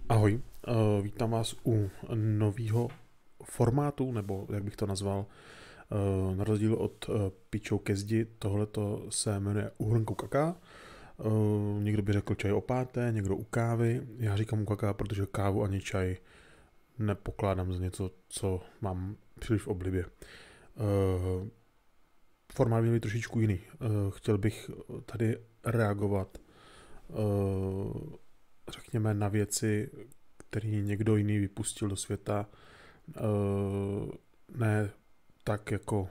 Ahoj, vítám vás u nového formátu, nebo jak bych to nazval, na rozdíl od Pičou ke zdi, tohleto se jmenuje Uhrnku kaká. Někdo by řekl čaj o páté, někdo u kávy. Já říkám u kaká, protože kávu ani čaj nepokládám za něco, co mám příliš v oblibě. Formát měl být trošičku jiný. Chtěl bych tady reagovat, řekněme, na věci, který někdo jiný vypustil do světa, ne tak, jako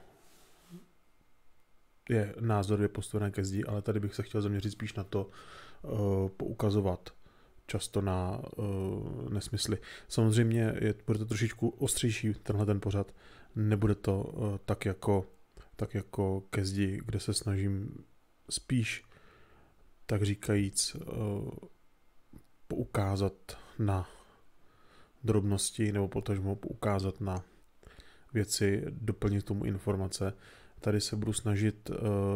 je názorově postavené ke zdi, ale tady bych se chtěl zaměřit spíš na to, poukazovat často na nesmysly. Samozřejmě bude to trošičku ostřejší tenhle ten pořad, nebude to tak jako ke zdi, kde se snažím spíš, tak říkajíc, poukázat na drobnosti nebo potažmo poukázat na věci, doplnit tomu informace. Tady se budu snažit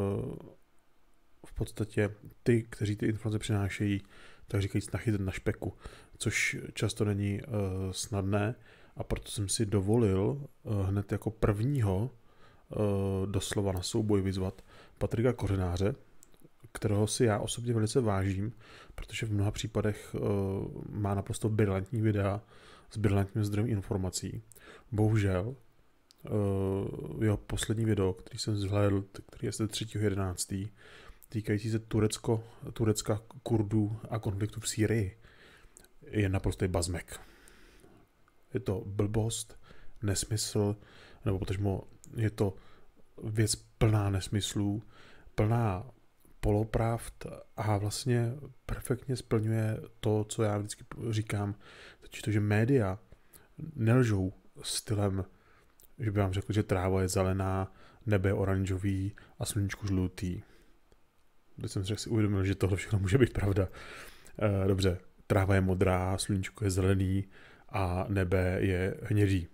v podstatě ty, kteří ty informace přinášejí, tak říkajíc nachytat na špeku, což často není snadné, a proto jsem si dovolil hned jako prvního doslova na souboj vyzvat Patrika Kořenáře, kterého si já osobně velice vážím, protože v mnoha případech má naprosto brilantní videa s brilantním zdrojem informací. Bohužel jeho poslední video, který jsem zhlédl, který je z 3.11., týkající se Turecka, Kurdů a konfliktu v Sýrii, je naprostý bazmek. Je to blbost, nesmysl, nebo potažmo je to věc plná nesmyslů, plná polopravd a vlastně perfektně splňuje to, co já vždycky říkám, totiž to, že média nelžou stylem, že by vám řekl, že tráva je zelená, nebe je oranžový a sluníčko žlutý. Když jsem si uvědomil, že tohle všechno může být pravda. Dobře, tráva je modrá, sluníčko je zelený a nebe je hnědý.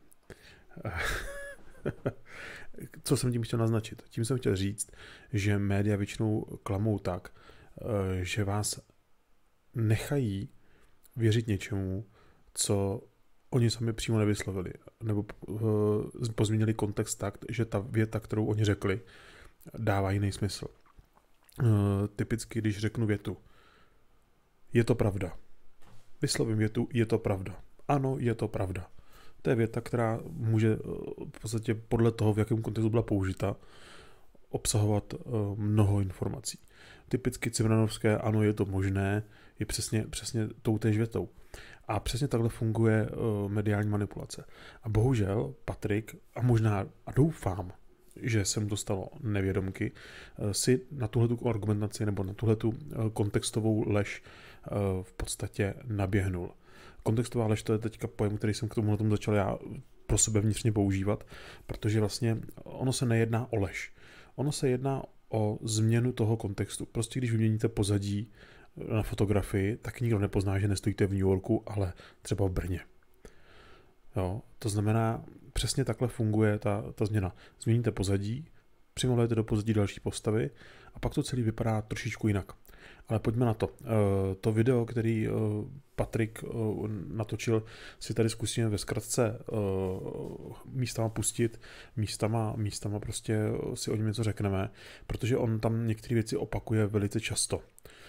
Co jsem tím chtěl naznačit? Tím jsem chtěl říct, že média většinou klamou tak, že vás nechají věřit něčemu, co oni sami přímo nevyslovili, nebo pozměnili kontext tak, že ta věta, kterou oni řekli, dává jiný smysl. Typicky, když řeknu větu, je to pravda. Vyslovím větu, je to pravda. Ano, je to pravda. To je věta, která může v podstatě podle toho, v jakém kontextu byla použita, obsahovat mnoho informací. Typicky cimranovské, ano, je to možné, je přesně toutéž větou. A přesně takhle funguje mediální manipulace. A bohužel Patrik, a možná, a doufám, že jsem dostal nevědomky, si na tuhletu argumentaci nebo na tuhletu kontextovou lež v podstatě naběhnul. Kontextová lež, to je teďka pojem, který jsem k tomu začal já pro sebe vnitřně používat, protože vlastně ono se nejedná o lež. Ono se jedná o změnu toho kontextu. Prostě když vyměníte pozadí na fotografii, tak nikdo nepozná, že nestojíte v New Yorku, ale třeba v Brně. Jo, to znamená, přesně takhle funguje ta změna. Změníte pozadí, přimalujete do pozadí další postavy a pak to celé vypadá trošičku jinak. Ale pojďme na to. To video, který Patrik natočil, si tady zkusíme ve zkratce místama pustit, místama prostě si o něm něco řekneme, protože on tam některé věci opakuje velice často.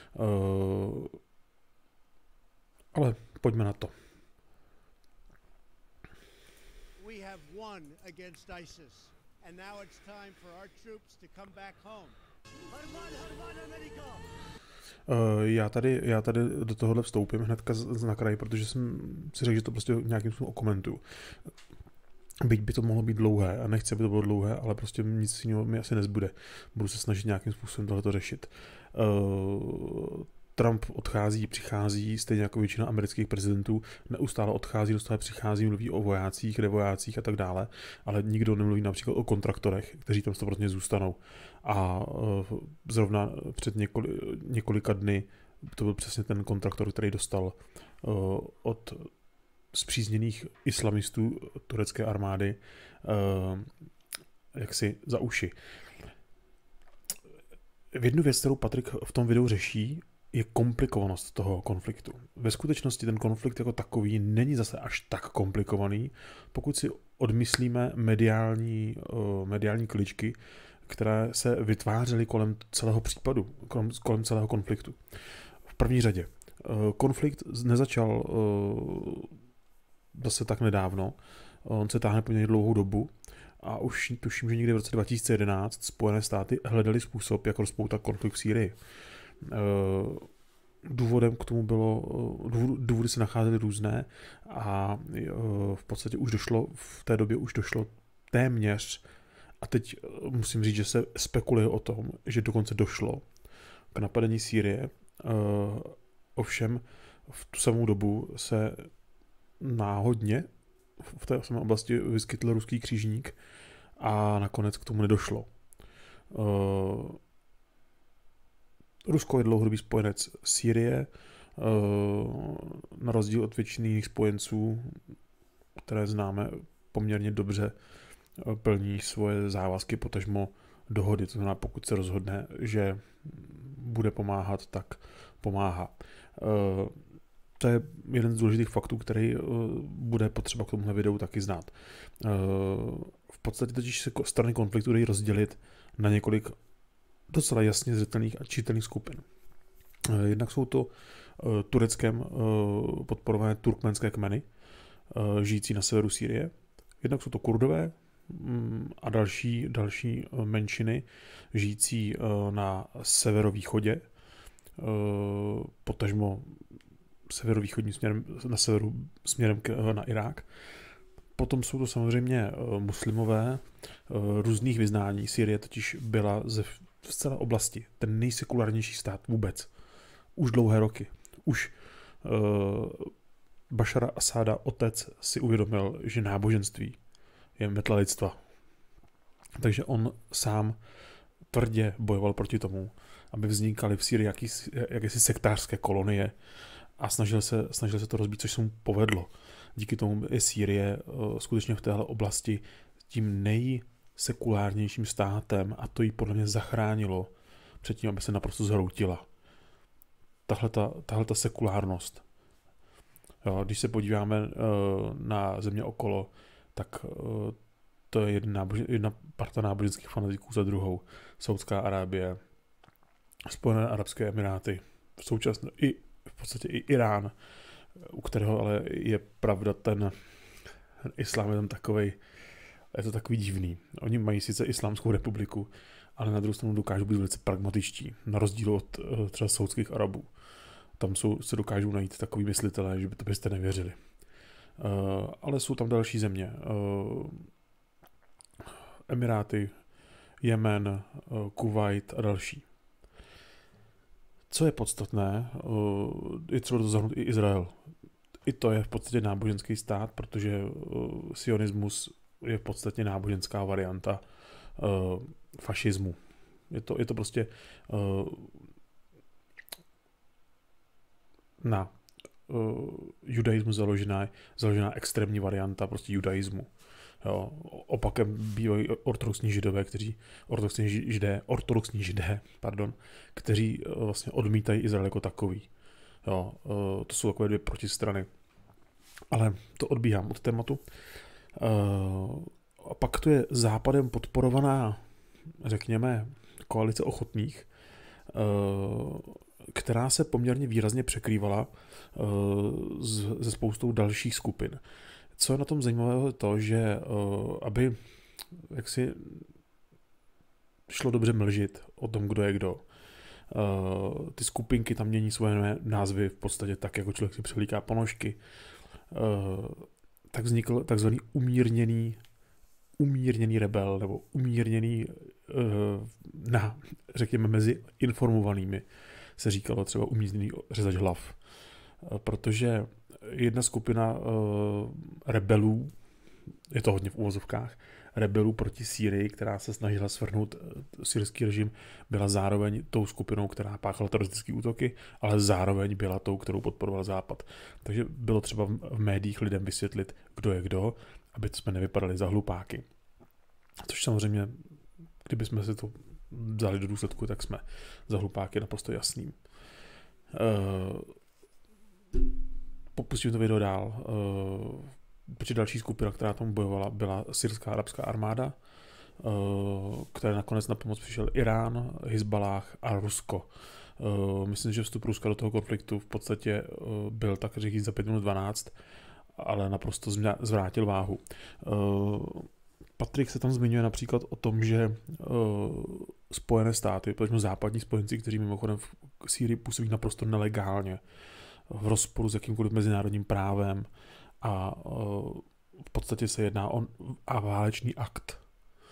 Ale pojďme na to. We have won against ISIS, and now it's time for our troops to come back home. Já tady do tohohle vstoupím hnedka na kraj, protože jsem si řekl, že to prostě nějakým způsobem okomentuju. Byť by to mohlo být dlouhé a nechci, aby to bylo dlouhé, ale prostě nic jiného mi asi nezbude. Budu se snažit nějakým způsobem tohleto řešit. Trump odchází, přichází, stejně jako většina amerických prezidentů, neustále odchází, neustále přichází, mluví o vojácích, nevojácích a tak dále, ale nikdo nemluví například o kontraktorech, kteří tam 100% zůstanou. A zrovna před několika dny to byl přesně ten kontraktor, který dostal od spřízněných islamistů turecké armády jaksi za uši. V jednu věc, kterou Patrik v tom videu řeší, je komplikovanost toho konfliktu. Ve skutečnosti ten konflikt jako takový není zase až tak komplikovaný, pokud si odmyslíme mediální kličky, které se vytvářely kolem celého případu, kolem celého konfliktu. V první řadě, konflikt nezačal zase tak nedávno, on se táhne poměrně dlouhou dobu a už tuším, že někdy v roce 2011 Spojené státy hledali způsob, jak rozpoutat konflikt v Sýrii. Důvodem k tomu důvody se nacházely různé a v podstatě v té době už došlo téměř, a teď musím říct, že se spekuluje o tom, že dokonce došlo k napadení Sýrie. Ovšem v tu samou dobu se náhodně v té samé oblasti vyskytl ruský křižník a nakonec k tomu nedošlo. Rusko je dlouhodobý spojenec Sýrie, na rozdíl od většiny jiných spojenců, které známe poměrně dobře, plní svoje závazky, potažmo dohody. To znamená, pokud se rozhodne, že bude pomáhat, tak pomáhá. To je jeden z důležitých faktů, který bude potřeba k tomuhle videu taky znát. V podstatě totiž se strany konfliktu dají rozdělit na několik docela jasně zřetelných a čitelných skupin. Jednak jsou to Tureckem podporované turkmenské kmeny, žijící na severu Sýrie. Jednak jsou to Kurdové a další menšiny, žijící na severovýchodě, potažmo severovýchodním směrem, na severu směrem na Irák. Potom jsou to samozřejmě muslimové různých vyznání. Sýrie totiž byla v celé oblasti ten nejsekulárnější stát vůbec. Už dlouhé roky. Už Bašara Asáda otec si uvědomil, že náboženství je metla lidstva. Takže on sám tvrdě bojoval proti tomu, aby vznikaly v Sýrii jakési sektářské kolonie a snažil se to rozbít, což se mu povedlo. Díky tomu je Sýrie skutečně v téhle oblasti tím nejsekulárnějším státem a to jí podle mě zachránilo před tím, aby se naprosto zhroutila. Tahle sekulárnost. Jo, když se podíváme na země okolo, tak to je jedna parta náboženských fanatiků za druhou. Saudská Arábie, Spojené arabské emiráty, v podstatě i Irán, u kterého ale je pravda ten islám je tam je to takový divný. Oni mají sice Islámskou republiku, ale na druhou stranu dokážou být velice pragmatičtí, na rozdíl od třeba saudských Arabů. Tam se dokážou najít takový myslitelé, že by to byste nevěřili. Ale jsou tam další země. Emiráty, Jemen, Kuvajt a další. Co je podstatné, je třeba to zahrnout i Izrael. I to je v podstatě náboženský stát, protože sionismus je v podstatě náboženská varianta fašismu. Je to prostě na judaismu založená extrémní varianta prostě judaismu. Jo, opakem bývají ortodoxní židé, kteří vlastně odmítají Izrael jako takový. Jo, to jsou takové dvě protistrany. Ale to odbíhám od tématu. A pak to je západem podporovaná, řekněme, koalice ochotných, která se poměrně výrazně překrývala se spoustou dalších skupin. Co je na tom zajímavé, je to, že aby jaksi šlo dobře mlžit o tom, kdo je kdo, ty skupinky tam mění svoje názvy v podstatě tak, jako člověk si převlíká ponožky, tak vznikl takzvaný umírněný rebel, nebo umírněný řekněme, mezi informovanými se říkalo třeba umírněný řezač hlav. Protože jedna skupina rebelů, je to hodně v uvozovkách, rebelů proti Sýrii, která se snažila svrhnout syrský režim, byla zároveň tou skupinou, která páchala teroristické útoky, ale zároveň byla tou, kterou podporoval Západ. Takže bylo třeba v médiích lidem vysvětlit, kdo je kdo, aby jsme nevypadali za hlupáky. Což samozřejmě, kdybychom si to vzali do důsledku, tak jsme za hlupáky naprosto jasným. Popustím to video dál, protože další skupina, která tomu bojovala, byla syrská arabská armáda, které nakonec na pomoc přišel Irán, Hizballáh a Rusko. Myslím, že vstup Ruska do toho konfliktu v podstatě byl tak říct za 5 minut 12, ale naprosto zvrátil váhu. Patrik se tam zmiňuje například o tom, že Spojené státy, protože západní spojenci, kteří mimochodem v Sýrii působí naprosto nelegálně, v rozporu s jakýmkoliv mezinárodním právem a v podstatě se jedná o válečný akt.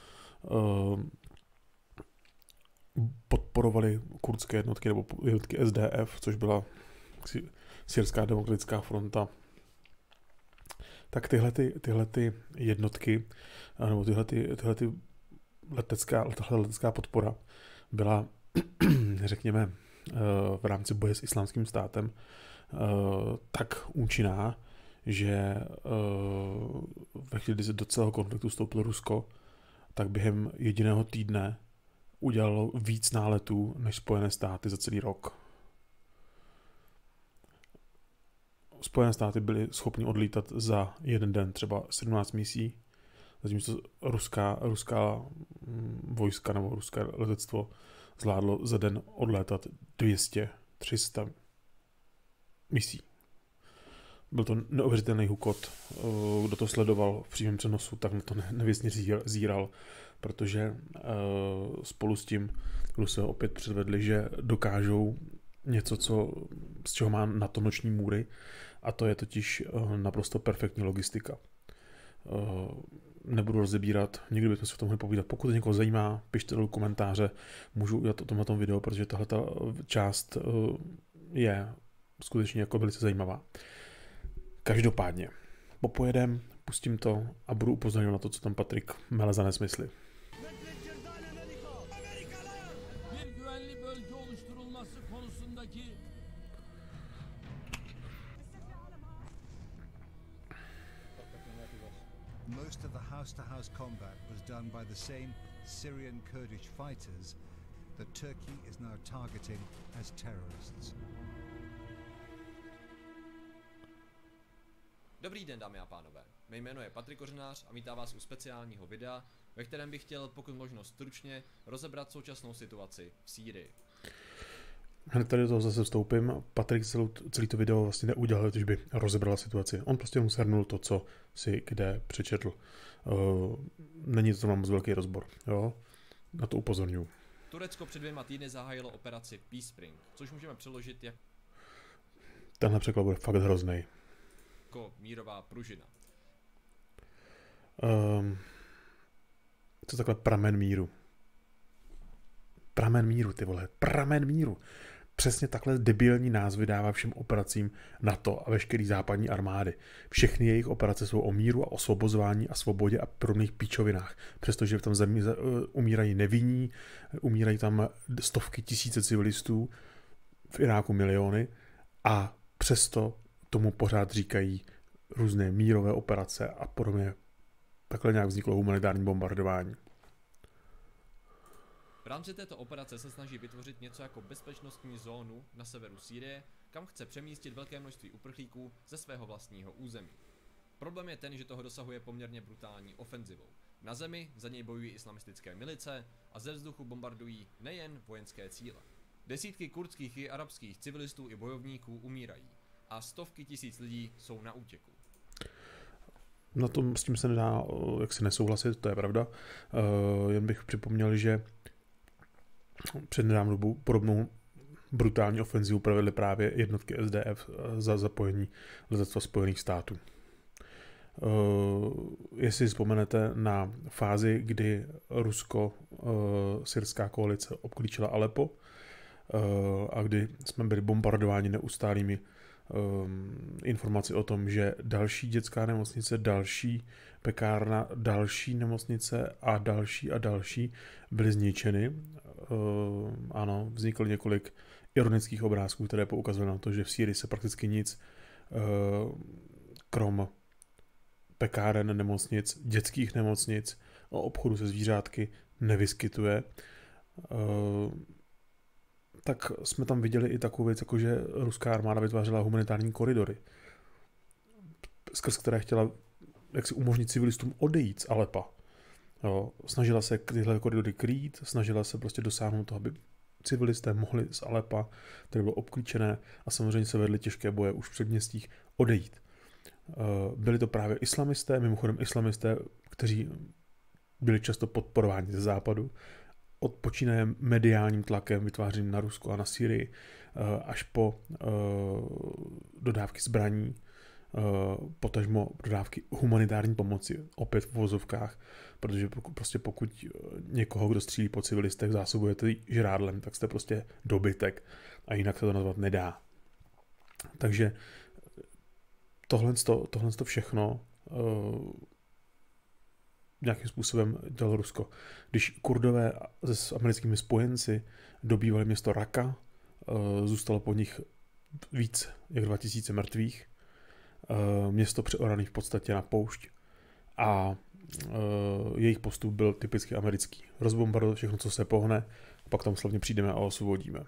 Podporovali kurdské jednotky nebo jednotky SDF, což byla Syrská demokratická fronta. Tak tyhle jednotky nebo tyhle letecká podpora byla, řekněme, v rámci boje s Islámským státem tak účinná, že ve chvíli, kdy se do celého konfliktu vstoupilo Rusko, tak během jediného týdne udělalo víc náletů než Spojené státy za celý rok. Spojené státy byly schopni odlítat za jeden den třeba 17 misí, zatímco ruská vojska nebo ruské letectvo zvládlo za den odlétat 200-300 misí. Byl to neuvěřitelný hukot. Kdo to sledoval v přímém přenosu, tak na to nevěsně zíral, protože spolu s tím Rusové opět předvedli, že dokážou něco, z čeho má NATO noční můry, a to je totiž naprosto perfektní logistika. Nebudu rozebírat, někdy bychom se o tom mohli povídat. Pokud někoho zajímá, pište do komentáře, můžu udělat o tomhle video, protože tahle část je skutečně jako velice zajímavá. Každopádně, popojedem, pustím to a budu upozorňovat na to, co tam Patrik mele za nesmysly. Most of the house-to-house combat was done by the same Syrian Kurdish fighters that Turkey is now targeting as terrorists. Dobrý den, dámy a pánové. Mé jméno je Patrik Kořenář a vítám vás u speciálního videa, ve kterém bych chtěl pokud možno stručně rozebrat současnou situaci v Sýrii. Hned tady do toho zase vstoupím. Patrik celý to video vlastně neudělal, když by rozebral situaci. On prostě mu shrnul to, co si kde přečetl. Není to tam moc velký rozbor. Jo? Na to upozorňuji. Turecko před 2 týdny zahájilo operaci Peace Spring, což můžeme přeložit Tenhle překlad bude fakt hrozný. Jako mírová pružina. Co takhle pramen míru? Pramen míru, ty vole. Pramen míru. Přesně takhle debilní názvy dává všem operacím NATO a veškerý západní armády. Všechny jejich operace jsou o míru a osvobozování a svobodě a podobných píčovinách. Přestože v tom zemi umírají nevinní, umírají tam stovky tisíce civilistů, v Iráku miliony, a přesto tomu pořád říkají různé mírové operace a podobně. Takhle nějak vzniklo humanitární bombardování. V rámci této operace se snaží vytvořit něco jako bezpečnostní zónu na severu Sýrie, kam chce přemístit velké množství uprchlíků ze svého vlastního území. Problém je ten, že toho dosahuje poměrně brutální ofenzivou. Na zemi za něj bojují islamistické milice a ze vzduchu bombardují nejen vojenské cíle. Desítky kurdských i arabských civilistů i bojovníků umírají a stovky tisíc lidí jsou na útěku. Na tom s tím se nedá jaksi nesouhlasit, to je pravda. Jen bych připomněl, že před nedávnou dobou podobnou brutální ofenzivu provedly právě jednotky SDF za zapojení letectva Spojených států. Jestli vzpomenete na fázi, kdy rusko-syrská koalice obklíčila Aleppo a kdy jsme byli bombardováni neustálými informaci o tom, že další dětská nemocnice, další pekárna, další nemocnice a další byly zničeny. Ano, vzniklo několik ironických obrázků, které poukazují na to, že v Sýrii se prakticky nic krom pekáren, nemocnic, dětských nemocnic a obchodu se zvířátky nevyskytuje. tak jsme tam viděli i takovou věc, jako že ruská armáda vytvářela humanitární koridory, skrz které chtěla jak si umožnit civilistům odejít z Alepa. Jo, snažila se tyhle koridory krýt, snažila se prostě dosáhnout toho, aby civilisté mohli z Alepa, které bylo obklíčené a samozřejmě se vedly těžké boje už v předměstích, odejít. Byli to právě islamisté, mimochodem islamisté, kteří byli často podporováni ze západu, počínaje mediálním tlakem vytvářeným na Rusko a na Syrii, až po dodávky zbraní, potažmo dodávky humanitární pomoci, opět v uvozovkách, protože pokud někoho, kdo střílí po civilistech, zásobujete žrádlem, tak jste prostě dobytek a jinak se to nazvat nedá. Takže tohle všechno nějakým způsobem dělalo Rusko. Když Kurdové s americkými spojenci dobývali město Raka, zůstalo po nich víc jak 2000 mrtvých, město přeorané v podstatě na poušť a jejich postup byl typicky americký. Rozbombardovat všechno, co se pohne, a pak tam slavně přijdeme a osvobodíme.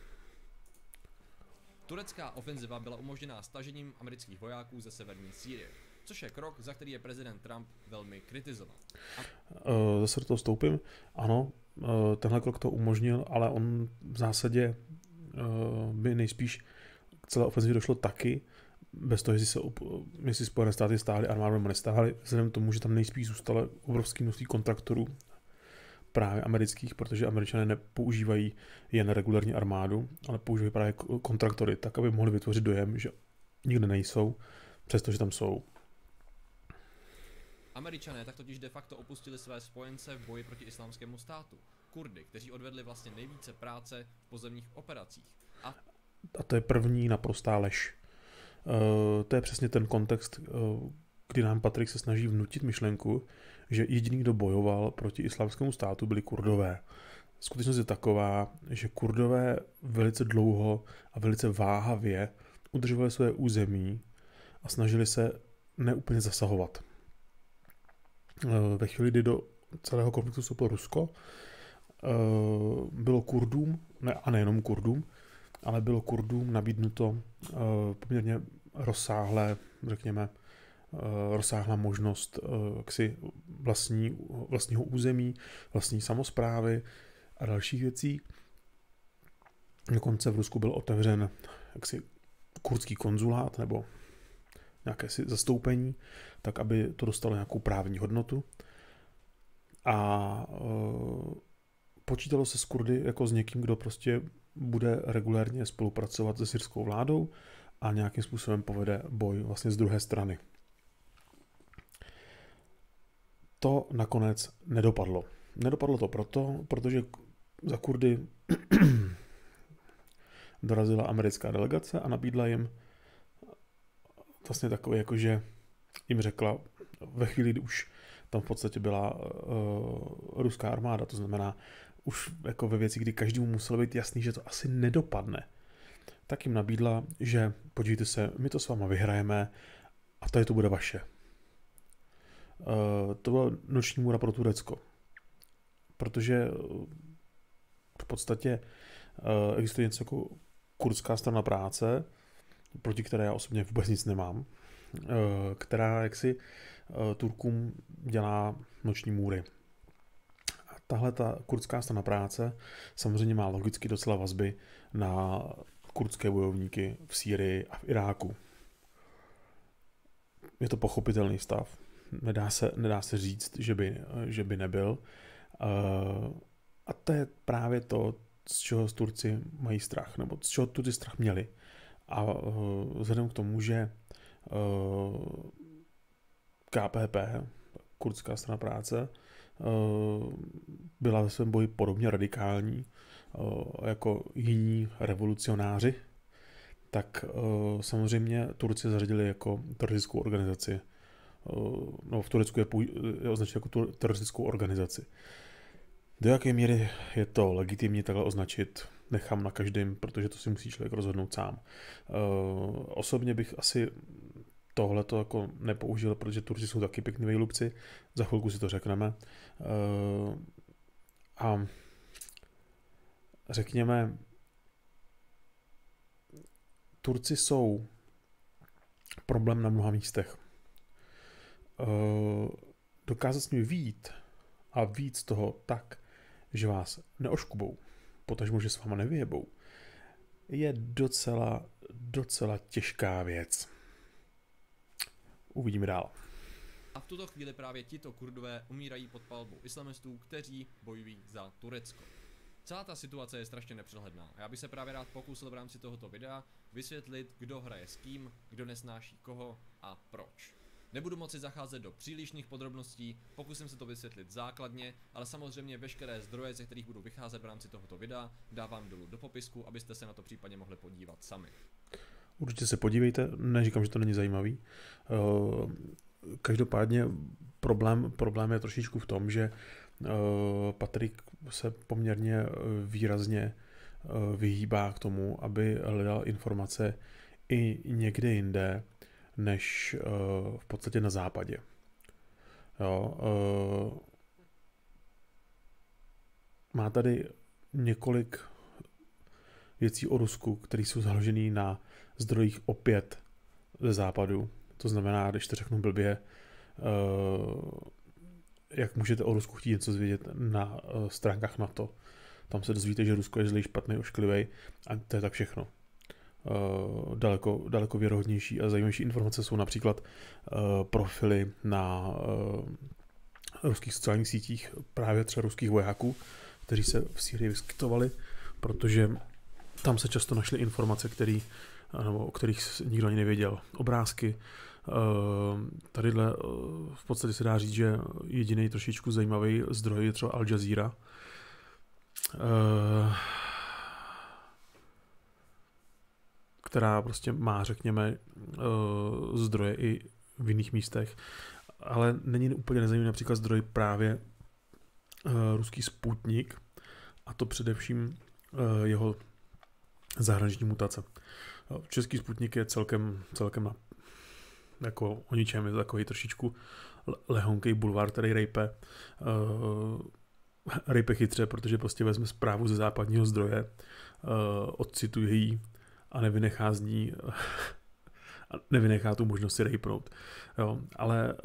Turecká ofenziva byla umožněná stažením amerických vojáků ze severní Sýrie, což je krok, za který je prezident Trump velmi kritizoval. Zase do toho vstoupím. Ano, tenhle krok to umožnil, ale on v zásadě by nejspíš k celé ofenzivě došlo taky, bez toho, jestli Spojené státy stáhly armádu nebo nestáhly, vzhledem k tomu, že tam nejspíš zůstalo obrovské množství kontraktorů právě amerických, protože Američané nepoužívají jen regulární armádu, ale používají právě kontraktory, tak aby mohli vytvořit dojem, že nikde nejsou, přestože tam jsou. Američané tak totiž de facto opustili své spojence v boji proti islámskému státu, Kurdy, kteří odvedli vlastně nejvíce práce v pozemních operacích. A to je první naprostá lež. To je přesně ten kontext, kdy nám Patrik se snaží vnutit myšlenku, že jediný, kdo bojoval proti islámskému státu, byli Kurdové. Skutečnost je taková, že Kurdové velice dlouho a velice váhavě udržovali své území a snažili se neúplně zasahovat. Ve chvíli, kdy do celého konfliktu vstoupilo Rusko, bylo Kurdům, a nejenom Kurdům, ale bylo Kurdům nabídnuto poměrně rozsáhlá možnost vlastního území, vlastní samosprávy a dalších věcí. Dokonce v Rusku byl otevřen kurdský konzulát nebo nějaké zastoupení, tak aby to dostalo nějakou právní hodnotu. A počítalo se s Kurdy jako s někým, kdo prostě bude regulérně spolupracovat se syrskou vládou a nějakým způsobem povede boj vlastně z druhé strany. To nakonec nedopadlo. Nedopadlo to protože za Kurdy dorazila americká delegace a nabídla jim vlastně takové, jakože jim řekla ve chvíli, kdy už tam v podstatě byla ruská armáda, to znamená už jako ve věci, kdy každému muselo být jasný, že to asi nedopadne, tak jim nabídla, že podívejte se, my to s váma vyhrajeme a tady to bude vaše. To byla noční můra pro Turecko, protože v podstatě existuje něco jako kurdská strana práce, proti které já osobně vůbec nic nemám, která jaksi Turkům dělá noční můry. A tahle ta kurdská strana práce samozřejmě má logicky docela vazby na kurdské bojovníky v Sýrii a v Iráku. Je to pochopitelný stav. Nedá se říct, že by nebyl. A to je právě to, z čeho Turci mají strach, nebo z čeho Turci strach měli. A vzhledem k tomu, že KPP, kurdská strana práce, byla ve svém boji podobně radikální jako jiní revolucionáři, tak samozřejmě Turci zařadili jako teroristickou organizaci. No, v Turecku je označeno jako teroristickou organizaci. Do jaké míry je to legitimní takhle označit, nechám na každém, protože to si musí člověk rozhodnout sám. Osobně bych asi tohleto jako nepoužil, protože Turci jsou taky pěkný vejlubci, za chvilku si to řekneme. A řekněme, Turci jsou problém na mnoha místech. Dokázat s nimi vyjít a víc toho tak, že vás neoškubou, potažmo, že s váma nevyjebou, je docela těžká věc. Uvidíme dál. A v tuto chvíli právě tito Kurdové umírají pod palbou islamistů, kteří bojují za Turecko. Celá ta situace je strašně nepřehledná a já bych se právě rád pokusil v rámci tohoto videa vysvětlit, kdo hraje s kým, kdo nesnáší koho a proč. Nebudu moci zacházet do přílišných podrobností, pokusím se to vysvětlit základně, ale samozřejmě veškeré zdroje, ze kterých budu vycházet v rámci tohoto videa, dávám dolů do popisku, abyste se na to případně mohli podívat sami. Určitě se podívejte, neříkám, že to není zajímavý. Každopádně problém je trošičku v tom, že Patrik se poměrně výrazně vyhýbá k tomu, aby hledal informace i někde jinde, než v podstatě na západě. Jo, má tady několik věcí o Rusku, které jsou založené na zdrojích opět ze západu. To znamená, když to řeknu blbě, jak můžete o Rusku chtít něco zvědět na stránkách NATO. Tam se dozvíte, že Rusko je zlý, špatný, ošklivý a to je tak všechno. Daleko věrohodnější a zajímavější informace jsou například profily na ruských sociálních sítích, právě třeba ruských vojáků, kteří se v Sýrii vyskytovali, protože tam se často našly informace, o kterých nikdo ani nevěděl. Obrázky. Tadyhle v podstatě se dá říct, že jediný trošičku zajímavý zdroj je třeba Al Jazeera. Která prostě má, řekněme, zdroje i v jiných místech, ale není úplně nezajímavý například zdroj právě ruský Sputnik, a to především jeho zahraniční mutace. Český Sputnik je celkem jako o ničem, je to takový trošičku lehonkej bulvár, který rejpe chytře, protože prostě vezme zprávu ze západního zdroje, odcituje ji a nevynechá z ní nevynechá tu možnost si rejpnout. Jo, ale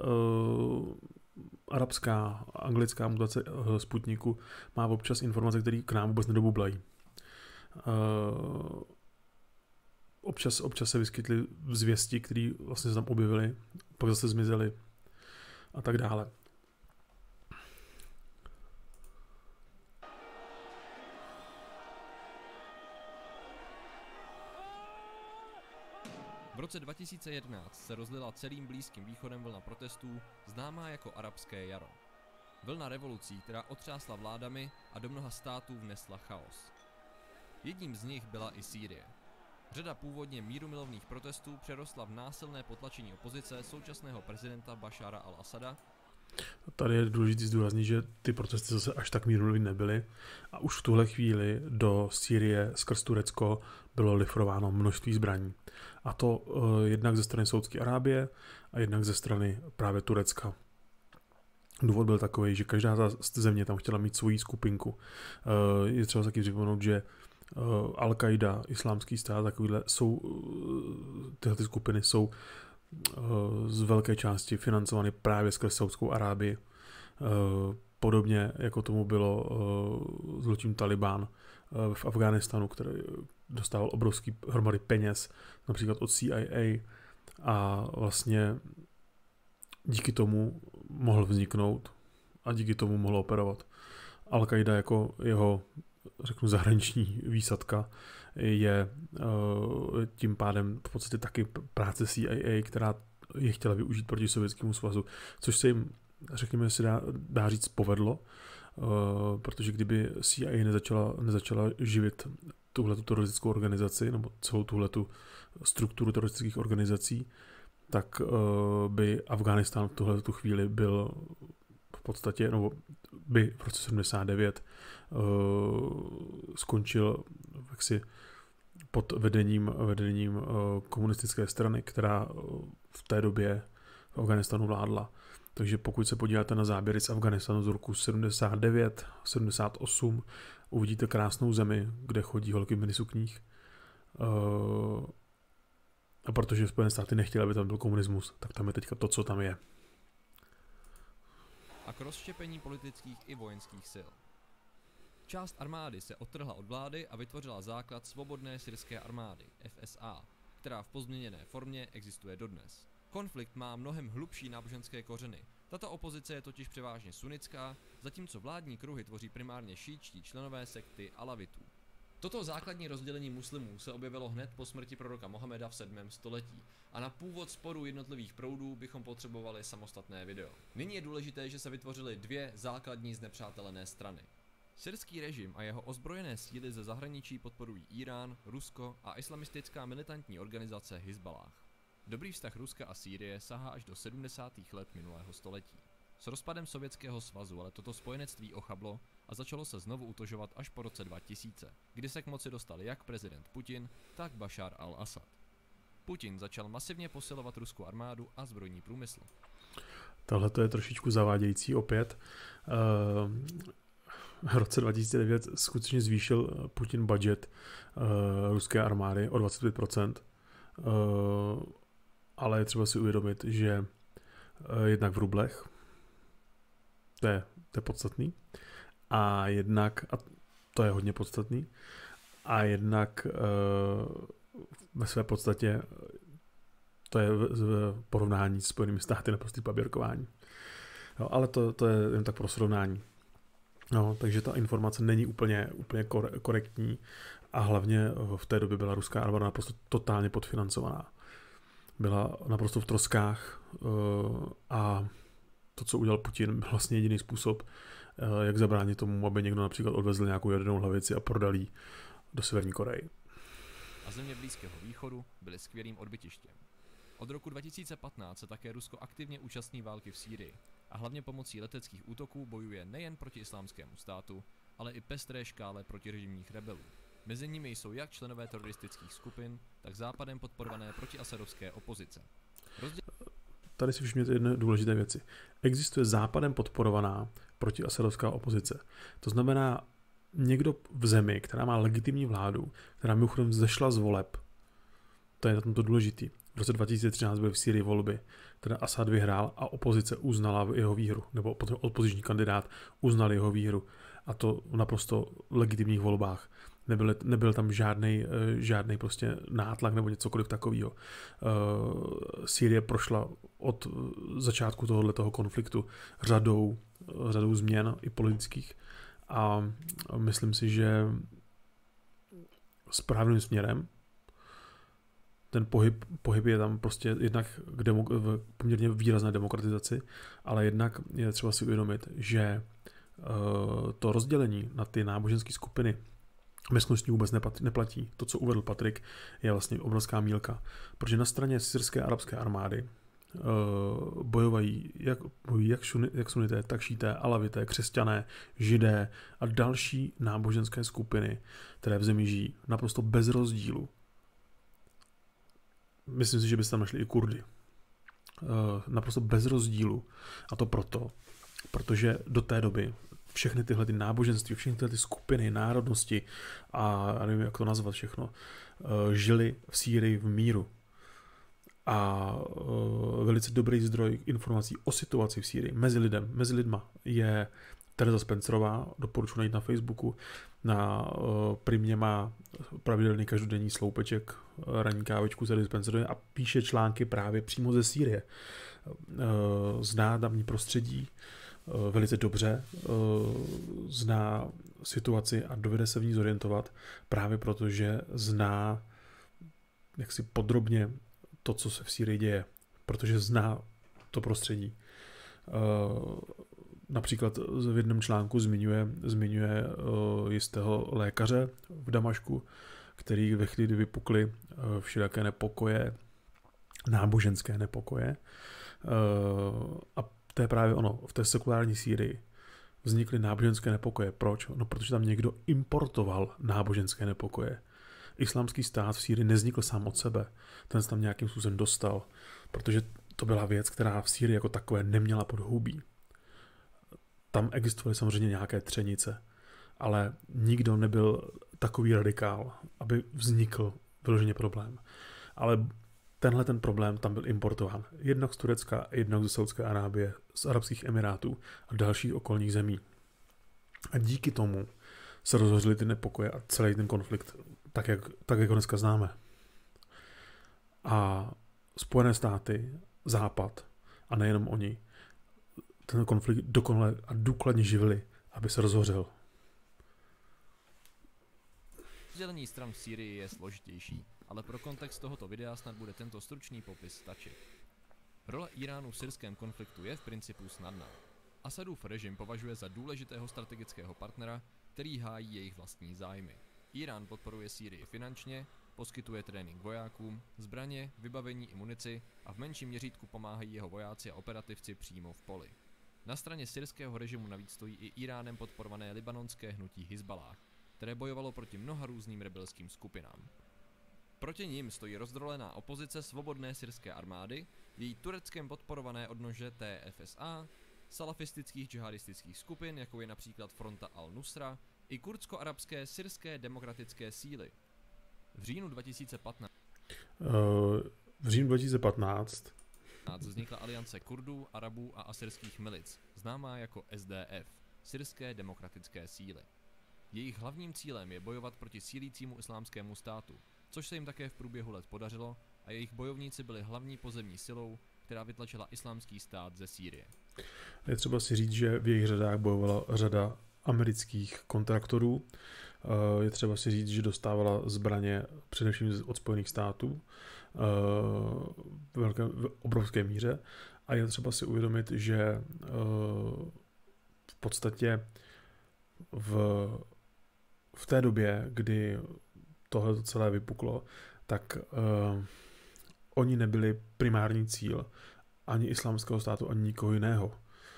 arabská, anglická mutace Sputniku má občas informace, které k nám vůbec nedobublají. Občas se vyskytly zvěsti, které vlastně se tam objevily, pak zase zmizely a tak dále. V roce 2011 se rozlila celým Blízkým východem vlna protestů, známá jako arabské jaro. Vlna revolucí, která otřásla vládami a do mnoha států vnesla chaos. Jedním z nich byla i Sýrie. Řada původně mírumilovných protestů přerostla v násilné potlačení opozice současného prezidenta Bašára al-Asada. Tady je důležité zdůraznit, že ty protesty zase až tak mírumilovné nebyly a už v tuhle chvíli do Sýrie skrz Turecko bylo lifrováno množství zbraní. A to jednak ze strany Saúdské Arábie a jednak ze strany právě Turecka. Důvod byl takový, že každá ta země tam chtěla mít svoji skupinku. Je třeba taky připomenout, že Al-Qaida, Islámský stát, takovýhle tyhle ty skupiny jsou z velké části financovány právě skrz Saúdskou Arábii. Podobně jako tomu bylo zločin Talibán v Afghánistánu, který dostával obrovský hromady peněz, například od CIA, a vlastně díky tomu mohl vzniknout a díky tomu mohl operovat. Al-Qaida jako jeho, řeknu, zahraniční výsadka je tím pádem v podstatě taky práce CIA, která je chtěla využít proti Sovětskému svazu, což se jim, řekněme, si dá říct, povedlo, protože kdyby CIA nezačala živit tuhletu teroristickou organizaci nebo celou tuhletu strukturu teroristických organizací, tak by Afghánistán v tuhletu chvíli byl v podstatě, nebo by v roce 79 skončil jaksi pod vedením komunistické strany, která v té době v Afghánistánu vládla. Takže pokud se podíváte na záběry z Afghánistánu z roku 79, 78, uvidíte krásnou zemi, kde chodí holky v minisukních. A protože Spojené státy nechtěly, aby tam byl komunismus, tak tam je teďka to, co tam je. A k rozštěpení politických i vojenských sil. Část armády se odtrhla od vlády a vytvořila základ svobodné syrské armády, FSA, která v pozměněné formě existuje dodnes. Konflikt má mnohem hlubší náboženské kořeny. Tato opozice je totiž převážně sunnická, zatímco vládní kruhy tvoří primárně šíitští členové sekty Alavitů. Toto základní rozdělení muslimů se objevilo hned po smrti proroka Mohameda v 7. století a na původ sporu jednotlivých proudů bychom potřebovali samostatné video. Nyní je důležité, že se vytvořily dvě základní znepřátelené strany. Syrský režim a jeho ozbrojené síly ze zahraničí podporují Irán, Rusko a islamistická militantní organizace Hizballáh. Dobrý vztah Ruska a Sýrie sahá až do 70. let minulého století. S rozpadem Sovětského svazu ale toto spojenectví ochablo a začalo se znovu utužovat až po roce 2000, kdy se k moci dostal jak prezident Putin, tak Bašár al-Asad. Putin začal masivně posilovat ruskou armádu a zbrojní průmysl. Tohle to je trošičku zavádějící opět. V roce 2009 skutečně zvýšil Putin budget ruské armády o 25%, ale je třeba si uvědomit, že jednak v rublech, to je podstatný, a jednak, a to je hodně podstatný, a jednak ve své podstatě to je v porovnání s Spojenými státy naprostý paběrkování. No, ale to je jen tak pro srovnání. No, takže ta informace není úplně korektní a hlavně v té době byla ruská armáda naprosto totálně podfinancovaná. Byla naprosto v troskách a to, co udělal Putin, byl vlastně jediný způsob, jak zabránit tomu, aby někdo například odvezl nějakou jadernou hlavici a prodal ji do Severní Koreji. A země Blízkého východu byly skvělým odbytištěm. Od roku 2015 se také Rusko aktivně účastní války v Sýrii a hlavně pomocí leteckých útoků bojuje nejen proti Islámskému státu, ale i pestré škále protirežimních rebelů. Mezi nimi jsou jak členové teroristických skupin, tak západem podporované protiasadovské opozice. Tady si všimněte jedné důležité věci. Existuje západem podporovaná protiasadovská opozice. To znamená někdo v zemi, která má legitimní vládu, která mimochodem zešla z voleb. To je na tomto důležitý. V roce 2013 byly v Sýrii volby, teda Asad vyhrál a opozice uznala jeho výhru, nebo opoziční kandidát uznal jeho výhru. A to v naprosto legitimních volbách. Nebyl tam žádný prostě nátlak nebo cokoliv takového. Sýrie prošla od začátku tohoto konfliktu řadou změn i politických a myslím si, že správným směrem. Ten pohyb je tam prostě jednak k poměrně výrazné demokratizaci, ale jednak je třeba si uvědomit, že to rozdělení na ty náboženské skupiny ve skutečnosti vůbec neplatí. To, co uvedl Patrik, je vlastně obrovská mýlka. Protože na straně syrské arabské armády bojují jak sunité, tak šíité, alavité, křesťané, židé a další náboženské skupiny, které v zemi žijí naprosto bez rozdílu. Myslím si, že byste tam našli i Kurdy. Naprosto bez rozdílu. A to protože do té doby všechny tyhle ty náboženství, všechny tyhle ty skupiny, národnosti a nevím, jak to nazvat všechno, žili v Sýrii v míru. A velice dobrý zdroj informací o situaci v Sýrii mezi lidma je Tereza Spencerová, doporučuji najít na Facebooku. Na Primě má pravidelný každodenní sloupeček, ranní kávečku Tereza Spencerové a píše články právě přímo ze Sýrie. Zná tamní prostředí velice dobře, zná situaci a dovede se v ní zorientovat právě proto, že zná jaksi podrobně to, co se v Sýrii děje, protože zná to prostředí. Například v jednom článku zmiňuje jistého lékaře v Damašku, který ve chvíli, kdy vypukly všelijaké nepokoje, náboženské nepokoje, a to je právě ono, v té sekulární Sýrii vznikly náboženské nepokoje. Proč? No, protože tam někdo importoval náboženské nepokoje. Islámský stát v Sýrii nevznikl sám od sebe. Ten se tam nějakým způsobem dostal, protože to byla věc, která v Sýrii jako takové neměla podhoubí. Tam existovaly samozřejmě nějaké třenice, ale nikdo nebyl takový radikál, aby vznikl vyloženě problém. Ale tenhle ten problém tam byl importován. Jednak z Turecka, jednak ze Saudské Arábie, z Arabských Emirátů a dalších okolních zemí. A díky tomu se rozhořily ty nepokoje a celý ten konflikt tak, jak ho dneska známe. A Spojené státy, Západ a nejenom oni, ten konflikt dokonale a důkladně živili, aby se rozhořel. Rozdělení stran v Sýrii je složitější, ale pro kontext tohoto videa snad bude tento stručný popis stačit. Role Iránu v syrském konfliktu je v principu snadná. Asadův režim považuje za důležitého strategického partnera, který hájí jejich vlastní zájmy. Irán podporuje Sýrii finančně, poskytuje trénink vojákům, zbraně, vybavení i munici a v menším měřítku pomáhají jeho vojáci a operativci přímo v poli. Na straně syrského režimu navíc stojí i Iránem podporované libanonské hnutí Hizballáh, které bojovalo proti mnoha různým rebelským skupinám. Proti nim stojí rozdrolená opozice svobodné syrské armády, její Tureckem podporované odnože TFSA, salafistických džihadistických skupin, jako je například Fronta al-Nusra, i kurdsko-arabské syrské demokratické síly. V říjnu 2015 vznikla aliance Kurdů, Arabů a asyrských milic, známá jako SDF, syrské demokratické síly. Jejich hlavním cílem je bojovat proti sílícímu islámskému státu, což se jim také v průběhu let podařilo, a jejich bojovníci byli hlavní pozemní silou, která vytlačila islámský stát ze Sýrie. Je třeba si říct, že v jejich řadách bojovala řada amerických kontraktorů. Je třeba si říct, že dostávala zbraně především od Spojených států v obrovské míře. A je třeba si uvědomit, že v podstatě v té době, kdy tohle celé vypuklo, tak oni nebyli primární cíl ani islámského státu, ani nikoho jiného.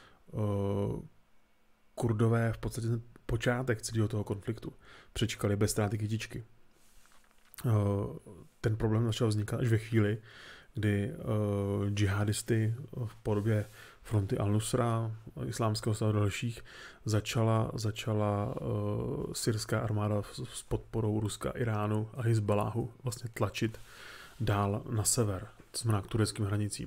Kurdové v podstatě ten počátek celého toho konfliktu přečkali bez ztráty kytičky. Ten problém začal vznikat až ve chvíli, kdy džihadisty v podobě Fronty al-Nusra, islámského státu a dalších začala syrská armáda s podporou Ruska, Iránu a Hizballáhu vlastně tlačit dál na sever, to znamená k tureckým hranicím.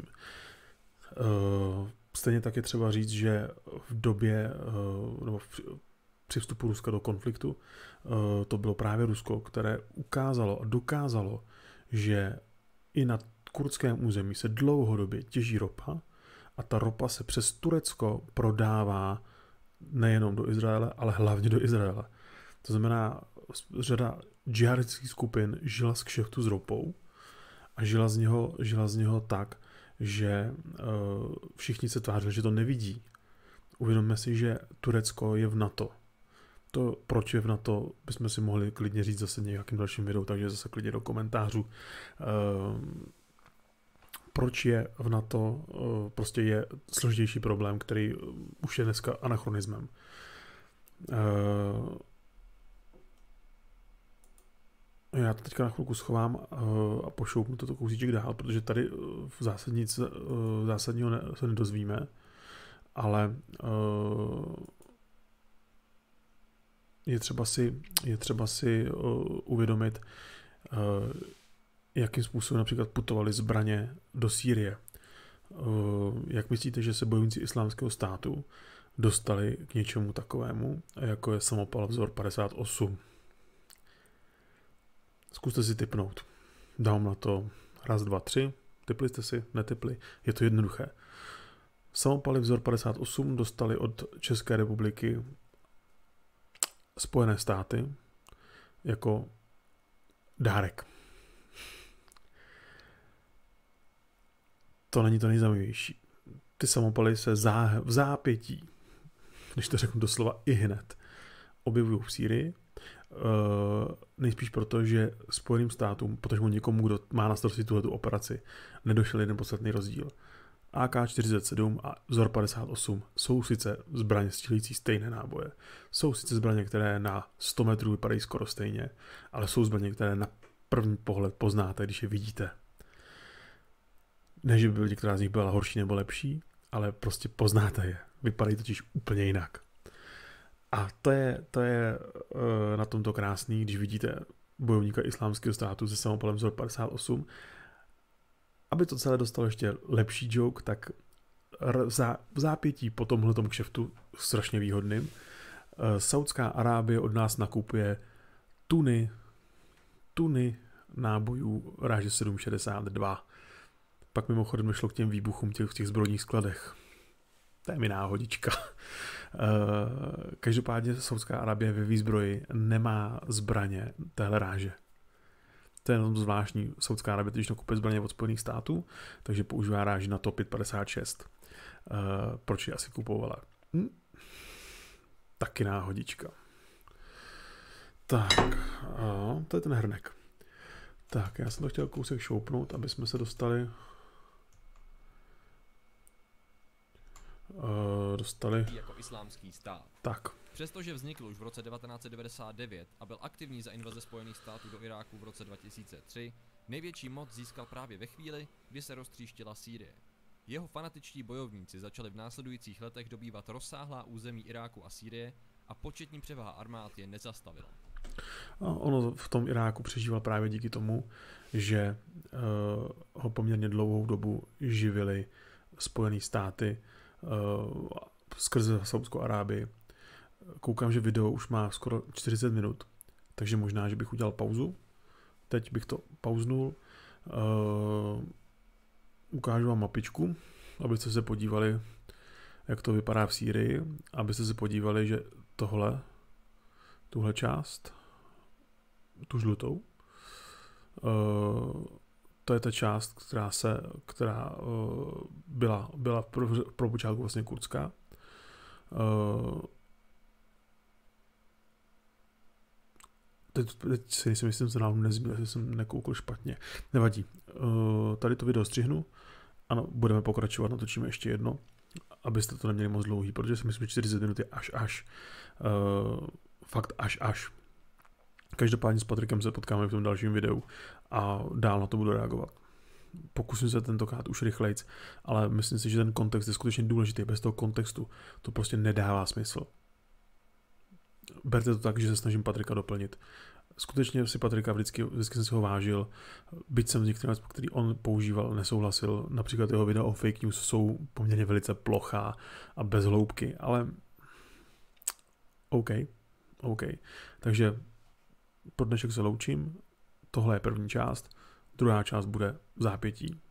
Stejně tak je třeba říct, že v době, nebo při vstupu Ruska do konfliktu, to bylo právě Rusko, které ukázalo a dokázalo, že i na kurdském území se dlouhodobě těží ropa a ta ropa se přes Turecko prodává nejenom do Izraele, ale hlavně do Izraele. To znamená, řada džihadistických skupin žila z kšeftu s ropou a žila z něho tak, že všichni se tvářili, že to nevidí. Uvědomme si, že Turecko je v NATO. To, proč je v NATO, bychom si mohli klidně říct zase nějakým dalším videu, takže zase klidně do komentářů. Proč je v NATO, prostě je složitější problém, který už je dneska anachronismem. Já to teďka na chvilku schovám a pošoupnu toto kousíček dál, protože tady v zásadě nic zásadního se nedozvíme, ale je třeba si uvědomit, jakým způsobem například putovaly zbraně do Sýrie. Jak myslíte, že se bojovníci islámského státu dostali k něčemu takovému, jako je samopal vzor 58? Zkuste si tipnout. Dám na to 1, 2, 3. Tipli jste si? Netipli? Je to jednoduché. Samopaly vzor 58 dostali od České republiky Spojené státy jako dárek. To není to nejzajímavější. Ty samopaly se v zápětí, když to řeknu doslova i hned, objevují v Sýrii. Nejspíš proto, že Spojeným státům, protože někomu, kdo má na starosti tuhletu operaci, nedošel jeden podstatný rozdíl. AK-47 a vzor 58 jsou sice zbraně střílející stejné náboje, jsou sice zbraně, které na 100 metrů vypadají skoro stejně, ale jsou zbraně, které na první pohled poznáte, když je vidíte. Ne, že by některá z nich byla horší nebo lepší, ale prostě poznáte je. Vypadají totiž úplně jinak. A to je na tomto krásný, když vidíte bojovníka islámského státu se samopalem vzor 58 aby to celé dostalo ještě lepší joke, tak v zápětí po tomhletom kšeftu strašně výhodným Saudská Arábie od nás nakupuje tuny nábojů ráže 7,62. Pak mimochodem došlo k těm výbuchům v těch zbrojních skladech. To je mi náhodička. Každopádně Saudská Arábie ve výzbroji nemá zbraně téhle ráže. To je jenom zvláštní. Saudská Arábie totiž nakupuje zbraně od Spojených států, takže používá ráži na Top 56. Proč ji asi kupovala? Taky náhodička. Tak, to je ten hrnek. Tak, já jsem to chtěl kousek šoupnout, aby jsme se dostali jako islámský stát. Tak. Přestože vznikl už v roce 1999 a byl aktivní za invaze Spojených států do Iráku v roce 2003, největší moc získal právě ve chvíli, kdy se roztříštila Sýrie. Jeho fanatičtí bojovníci začali v následujících letech dobývat rozsáhlá území Iráku a Sýrie a početní převaha armád je nezastavila. Ono v tom Iráku přežíval právě díky tomu, že ho poměrně dlouhou dobu živili Spojené státy skrze Saudskou Arábii. Koukám, že video už má skoro 40 minut, takže možná, že bych udělal pauzu. Teď bych to pauznul. Ukážu vám mapičku, abyste se podívali, jak to vypadá v Sýrii, abyste se podívali, že tuhle část, tu žlutou, to je ta část, která byla pro počátku vlastně kurdská. Teď si myslím, že jsem nám nezmínil, že jsem nekoukl špatně. Nevadí. Tady to video střihnu. Ano, budeme pokračovat, natočíme ještě jedno, abyste to neměli moc dlouhý, protože si myslím, že 40 minut je až. Fakt až. Každopádně s Patrikem se potkáme v tom dalším videu a dál na to budu reagovat. Pokusím se tentokrát už rychlejc, ale myslím si, že ten kontext je skutečně důležitý. Bez toho kontextu to prostě nedává smysl. Berte to tak, že se snažím Patrika doplnit. Skutečně si Patrika vždycky jsem si ho vážil, byť jsem s některými, který on používal, nesouhlasil. Například jeho videa o fake news jsou poměrně velice plochá a bez hloubky, ale OK. Takže pro dnešek se loučím. Tohle je první část. Druhá část bude v zápětí.